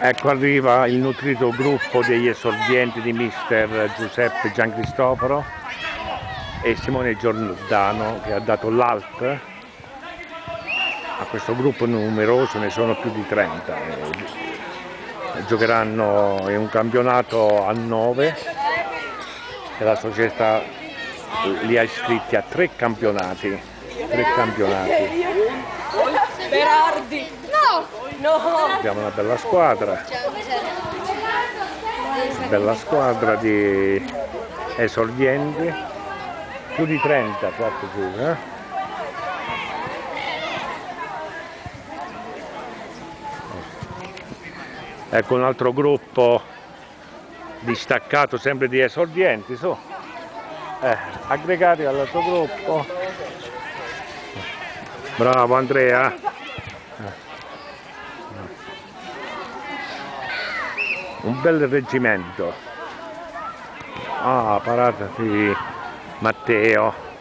Ecco, arriva il nutrito gruppo degli esordienti di mister Giuseppe Giancristoforo e Simone Giordano, che ha dato l'alp a questo gruppo numeroso, ne sono più di 30. Giocheranno in un campionato a 9 e la società li ha iscritti a 3 campionati. Berardi! No! Abbiamo una bella squadra di esordienti, più di 30 quattro giù, Ecco un altro gruppo distaccato, sempre di esordienti, su, aggregati all'altro gruppo. Bravo Andrea. Un bel reggimento. Parata di Matteo.